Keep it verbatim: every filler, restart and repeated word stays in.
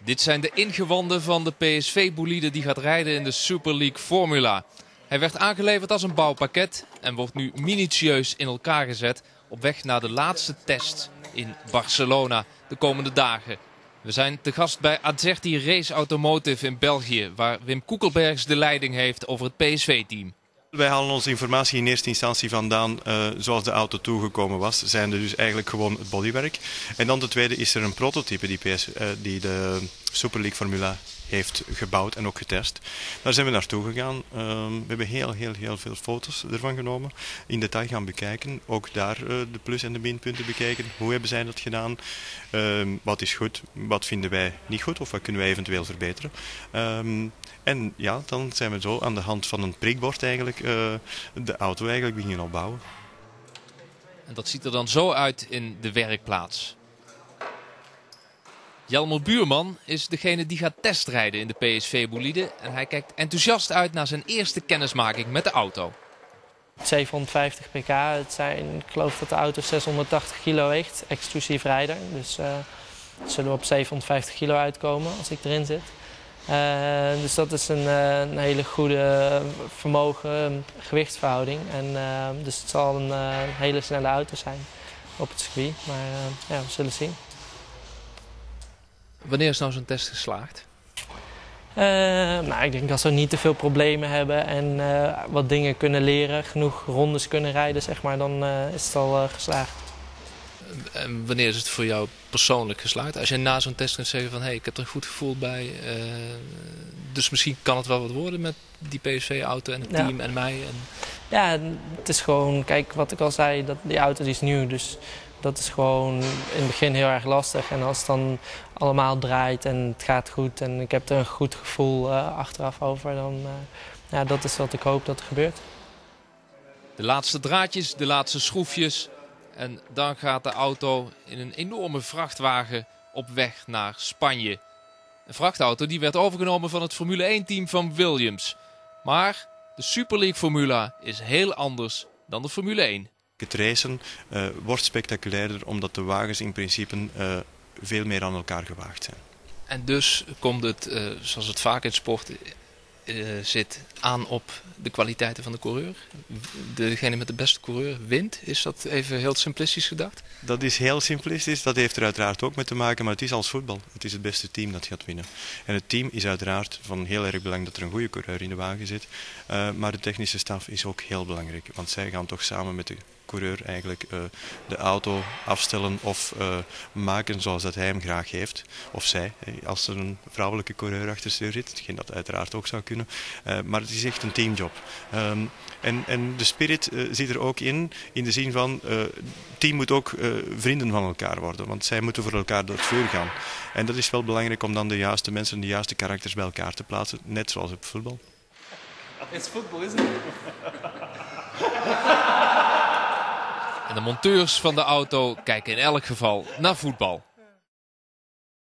Dit zijn de ingewanden van de P S V-bolide die gaat rijden in de Super League Formula. Hij werd aangeleverd als een bouwpakket en wordt nu minutieus in elkaar gezet op weg naar de laatste test in Barcelona de komende dagen. We zijn te gast bij Azerti Race Automotive in België, waar Wim Koekelbergs de leiding heeft over het P S V-team. Wij halen onze informatie in eerste instantie vandaan uh, zoals de auto toegekomen was. Zijn er dus eigenlijk gewoon het bodywerk. En dan de tweede is er een prototype die, P S, uh, die de Super League Formula heeft gebouwd en ook getest. Daar zijn we naartoe gegaan. Uh, we hebben heel, heel, heel veel foto's ervan genomen. In detail gaan bekijken. Ook daar uh, de plus- en de minpunten bekijken. Hoe hebben zij dat gedaan? Uh, wat is goed? Wat vinden wij niet goed? Of wat kunnen wij eventueel verbeteren? Uh, En ja, dan zijn we zo aan de hand van een prikbord eigenlijk uh, de auto eigenlijk beginnen opbouwen. En dat ziet er dan zo uit in de werkplaats. Jelmer Buurman is degene die gaat testrijden in de P S V-bolide. En hij kijkt enthousiast uit naar zijn eerste kennismaking met de auto. zevenhonderdvijftig pk. Het zijn, ik geloof dat de auto zeshonderdtachtig kilo weegt, exclusief rijder. Dus uh, zullen we op zevenhonderdvijftig kilo uitkomen als ik erin zit. Uh, dus dat is een, uh, een hele goede vermogen, gewichtsverhouding. En, uh, dus het zal een uh, hele snelle auto zijn op het circuit. Maar uh, ja, we zullen zien. Wanneer is nou zo'n test geslaagd? Uh, nou, ik denk als we niet te veel problemen hebben en uh, wat dingen kunnen leren, genoeg rondes kunnen rijden, zeg maar, dan uh, is het al uh, geslaagd. En wanneer is het voor jou persoonlijk geslaagd? Als je na zo'n test kunt zeggen van hé, hey, ik heb er een goed gevoel bij. Uh, dus misschien kan het wel wat worden met die P S V-auto en het team ja. en mij. En... Ja, het is gewoon, kijk wat ik al zei, dat die auto die is nieuw. Dus dat is gewoon in het begin heel erg lastig. En als het dan allemaal draait en het gaat goed en ik heb er een goed gevoel uh, achteraf over, dan uh, ja, dat is wat ik hoop dat er gebeurt. De laatste draadjes, de laatste schroefjes. En dan gaat de auto in een enorme vrachtwagen op weg naar Spanje. Een vrachtauto die werd overgenomen van het Formule één-team van Williams. Maar de Super League Formula is heel anders dan de Formule één. Het racen uh, wordt spectaculairder omdat de wagens in principe uh, veel meer aan elkaar gewaagd zijn. En dus komt het, uh, zoals het vaak in sport uh, zit, aan op de kwaliteiten van de coureur. Degene met de beste coureur wint. Is dat even heel simplistisch gedacht? Dat is heel simplistisch. Dat heeft er uiteraard ook mee te maken. Maar het is als voetbal. Het is het beste team dat gaat winnen. En het team is uiteraard van heel erg belang dat er een goede coureur in de wagen zit. Uh, maar de technische staf is ook heel belangrijk. Want zij gaan toch samen met de coureur eigenlijk uh, de auto afstellen of uh, maken zoals dat hij hem graag heeft. Of zij, als er een vrouwelijke coureur achter stuur zit. Hetgeen dat uiteraard ook zou kunnen. Uh, maar het is echt een teamjob. Um, en, en de spirit uh, zit er ook in, in de zin van, uh, het team moet ook uh, vrienden van elkaar worden. Want zij moeten voor elkaar door het vuur gaan. En dat is wel belangrijk om dan de juiste mensen, de juiste karakters bij elkaar te plaatsen. Net zoals op voetbal. Het is voetbal, isn't it? En de monteurs van de auto kijken in elk geval naar voetbal.